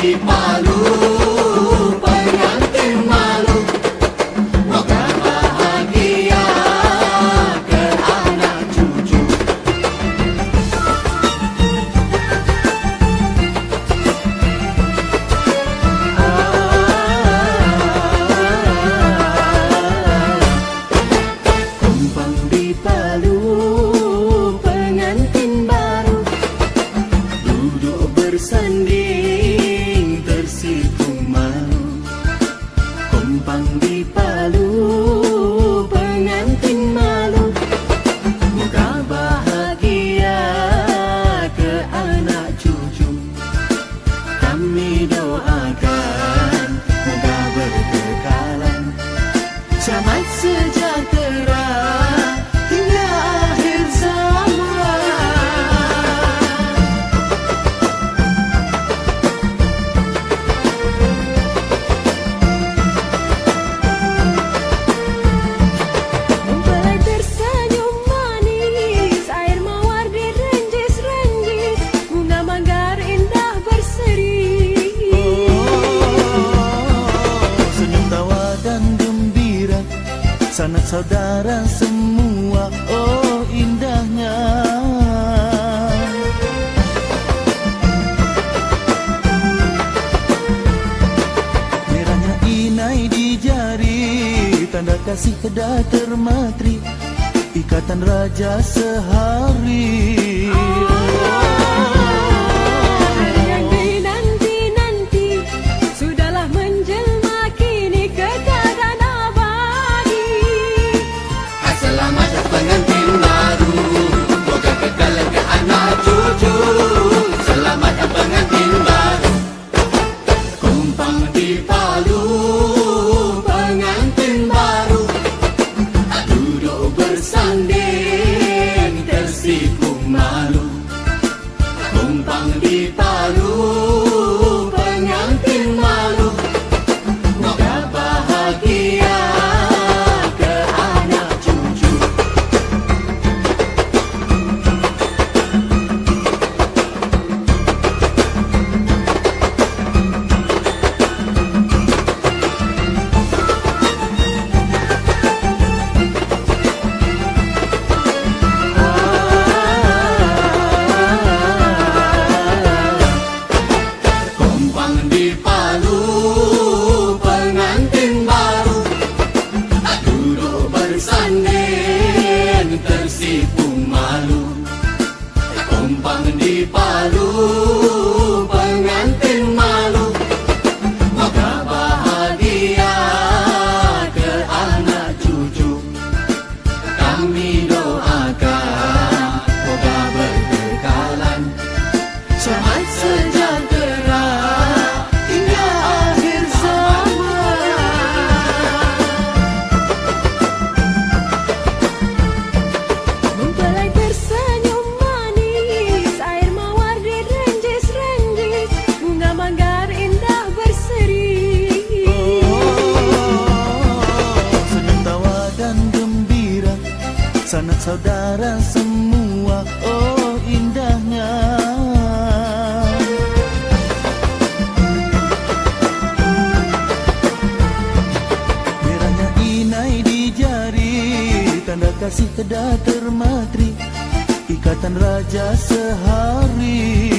Palu, pengantin malu, moga bahagia ke anak cucu. Kumpang di Palu, pengantin baru, duduk bersanding tersipu malu. Kumpang di Palu, pengantin malu, moga bahagia ke anak cucu. Kami doakan moga berkekalan, selamat sejahtera hingga akhir zaman. Mempelai tersenyum manis, air mawar direnjis-renjis, bunga manggar indah berseri. Senyum tawa dan gembira, sanak saudara semua, oh indahnya. Merahnya inai di jari, tanda kasih kedah termatri, ikatan raja sehari. Yang dinanti-nanti sudahlah menjelma kini kekal abadi. Selamat pengantin baru, moga kekal ke anak cucu. Selamat pengantin baru. Kumpang di Palu, pengantin baru, duduk bersanding tersipu malu. Kumpang di Palu, pengantin malu, moga bahagia ke anak cucu. Kumpang di Palu, pengantin baru, duduk bersanding tersipu malu. Kumpang di Palu, pengantin malu, moga bahagia ke anak cucu. Kami doakan moga berkekalan, selamat sejahtera hingga akhir zaman. Mempelai tersenyum manis, air mawar direnjis-renjis, bunga manggar indah berseri. Senyum tawa dan gembira, sanak saudara semua, oh indahnya. Merahnya inai di jari, tanda kasih kedah termatri, ikatan raja sehari.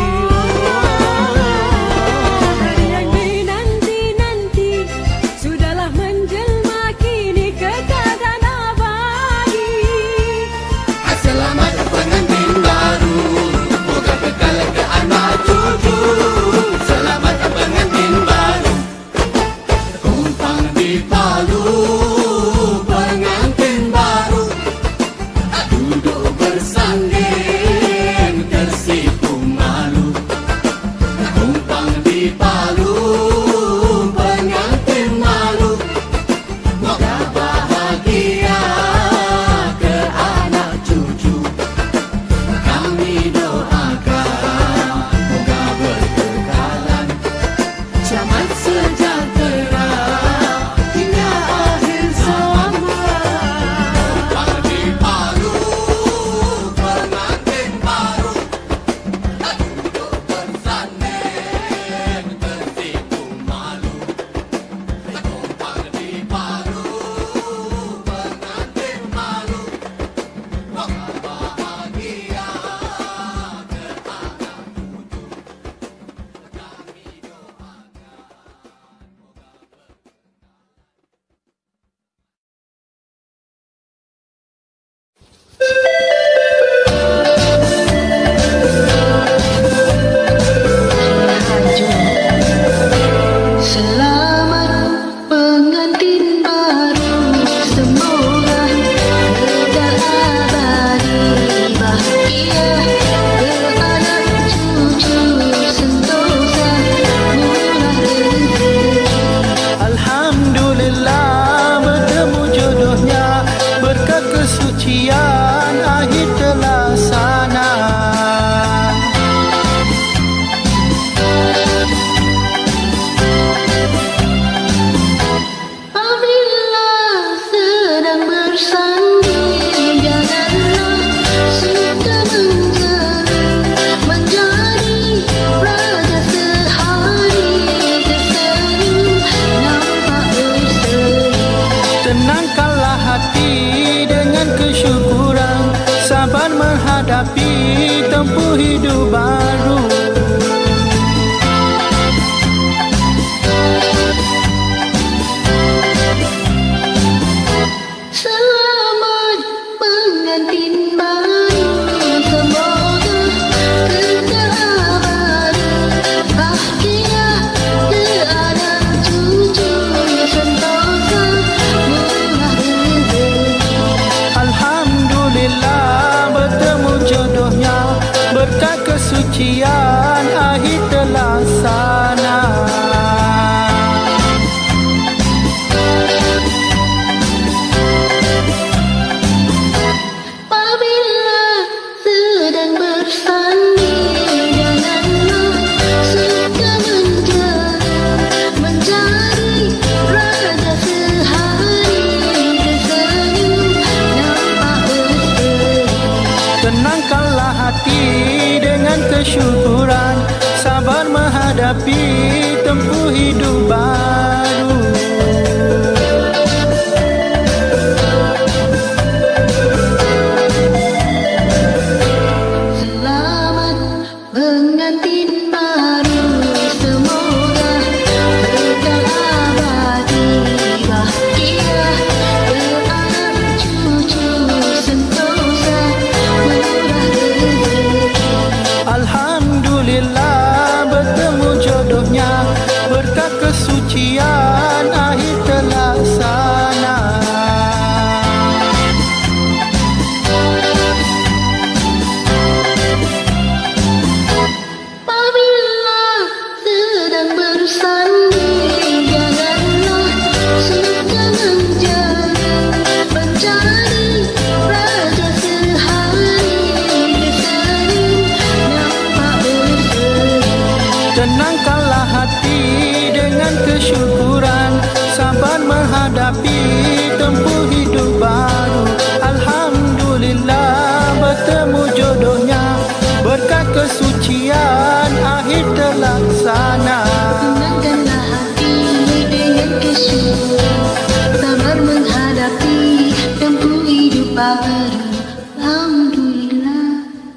Yang dinanti-nanti sudahlah menjelma kini kekal abadi. Selamat pengantin baru, moga kekal ke anak cucu. Selamat pengantin baru. Kumpang di Palu, pengantin baru, duduk bersanding tersipu malu. terlaksana. Tenangkanlah hati dengan kesyukuran, sabar menghadapi tempuh hidup baru. Selamat pengantin baru, semoga kekal abadi bahagia, beranak cucu sentosa, murah rezeki. Alhamdulillah bertemu jodohnya, berkat kesucian akhir terlaksana. Apabila sedang bersanding, janganlah suka menjadi mencari raja sehari, bersenyum nampak berseri. Tenangkanlah hati dengan kesyukuran, sabar menghadapi tempuh hidup baru. Alhamdulillah bertemu jodohnya, berkat kesucian akhir terlaksana. Tenangkanlah hati dengan kesyukuran, sabar menghadapi tempuh hidup baru. Alhamdulillah.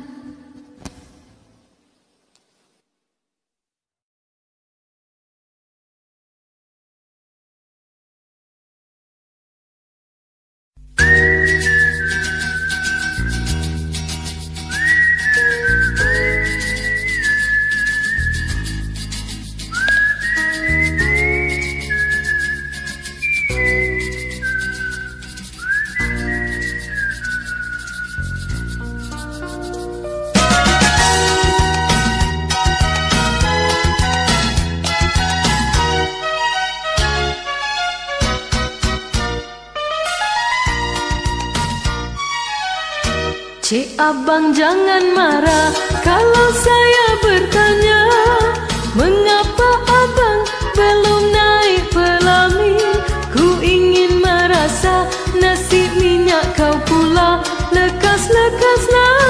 Cik abang jangan marah kalau saya bertanya, mengapa abang belum naik pelami? Ku ingin merasa nasib minyak kau pula, lekas-lekaslah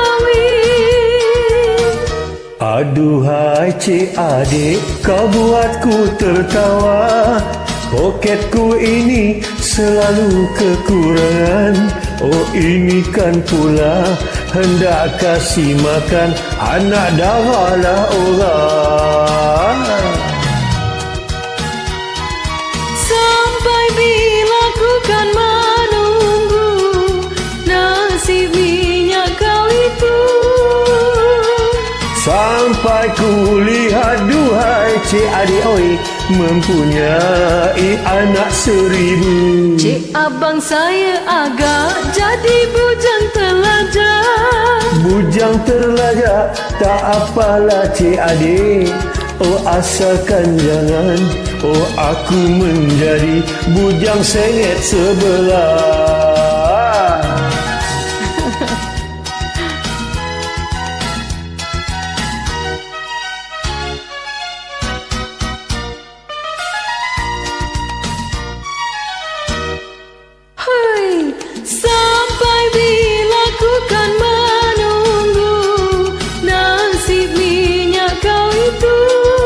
kahwin. Aduhai cik adik, kau buatku tertawa. Poketku ini selalu kekurangan. Oh ini kan pula hendak kasih makan anak darahlah orang. Sampai bila ku kan menunggu nasib minyak kau itu? Sampai ku lihat duhai cik adik oi, mempunyai anak 1000. Cik abang saya agak jadi bujang terlajak. Bujang terlajak tak apalah cik adik. Oh asalkan jangan, oh aku menjadi bujang sengit sebelah. Sampai bila ku kan menunggu nasib minyak kau itu?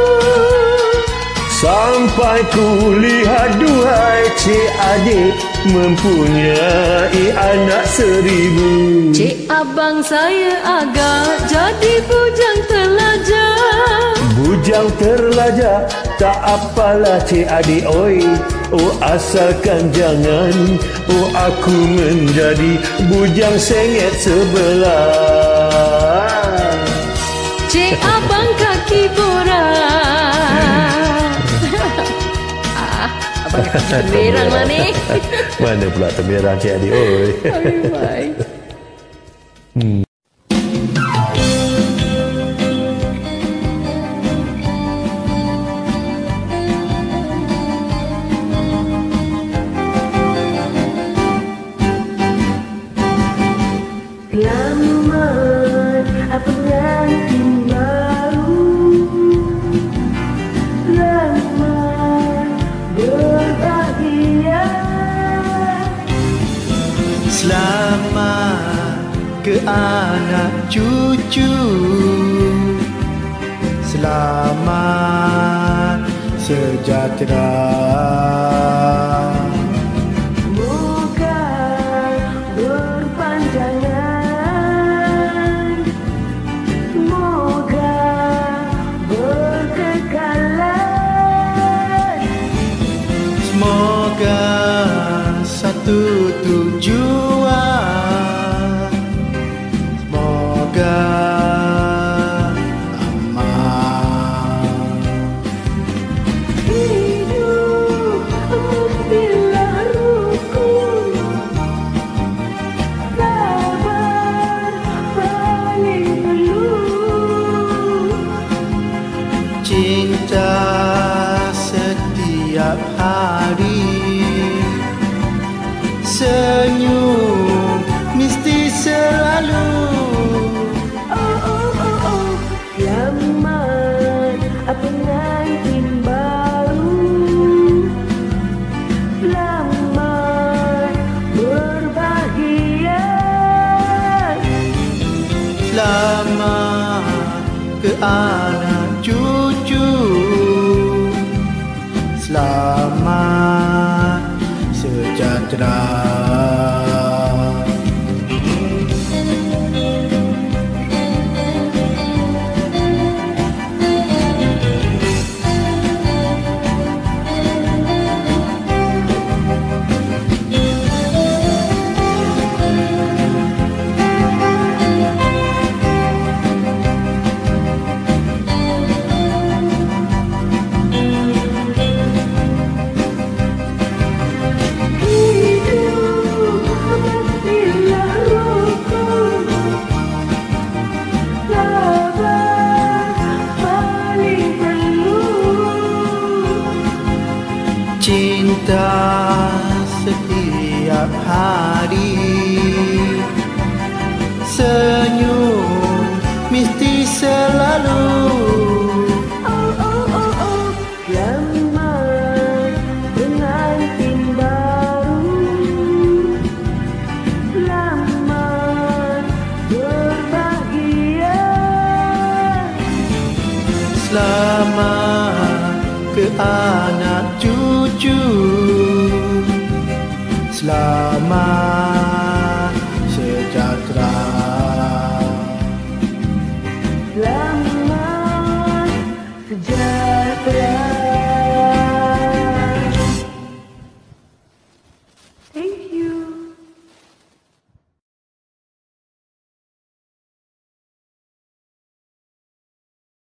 Sampai ku lihat duhai cik adik, mempunyai anak 1000. Cik abang saya agak jadi bujang terlajak. Bujang terlajak tak apalah cik adik oi. Oh asalkan jangan, oh aku menjadi bujang sengit sebelah. Cik abang kaki borak. Abang kaki temerang lah ni. Mana pula temerang cik adik oi. Bye. anak cucu. Selamat sejahtera. Moga berpanjangan, moga berkekalan. Semoga satu tujuan, semoga aman. Hidup mestilah rukun, sabar paling perlu. Cinta setiap hari, senyum mesti selalu. Selamat pengantin baru, selamat berbahagia. Selamat ke anak cucu, selamat sejahtera. Hidup mestilah rukun, sabar paling perlu. Cinta setiap hari, senyum mesti selalu. Selamat pengantin baru, selamat berbahagia. Selamat ke anak cucu, selamat